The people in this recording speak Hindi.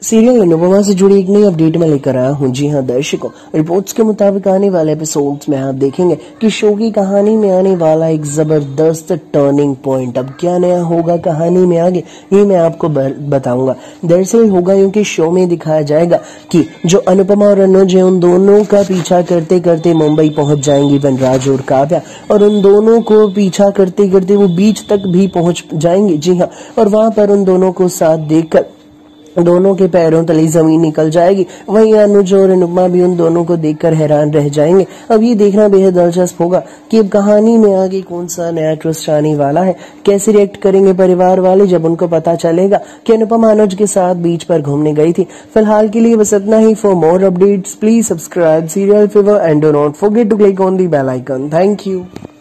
सीरियल अनुपमा से जुड़ी एक नई अपडेट में लेकर आया हूं। जी हां दर्शकों, रिपोर्ट्स के मुताबिक आने वाले एपिसोड्स में आप देखेंगे कि शो की कहानी में आने वाला एक जबरदस्त टर्निंग पॉइंट। अब क्या नया होगा कहानी में आगे, ये मैं आपको बताऊंगा। दरअसल होगा यूं कि शो में दिखाया जाएगा कि जो अनुपमा और अनुज है, उन दोनों का पीछा करते करते मुंबई पहुंच जाएंगी वनराज और काव्या, और उन दोनों को पीछा करते करते वो बीच तक भी पहुंच जाएंगे। जी हाँ, और वहां पर उन दोनों को साथ देखकर दोनों के पैरों तले जमीन निकल जाएगी। वहीं अनुज और अनुपमा भी उन दोनों को देखकर हैरान रह जाएंगे। अब ये देखना बेहद दिलचस्प होगा कि अब कहानी में आगे कौन सा नया ट्विस्ट आने वाला है। कैसे रिएक्ट करेंगे परिवार वाले जब उनको पता चलेगा कि अनुपमा अनुज के साथ बीच पर घूमने गई थी। फिलहाल के लिए बस इतना ही। For more updates please subscribe serial fever and do not forget to click on the bell icon. Thank you.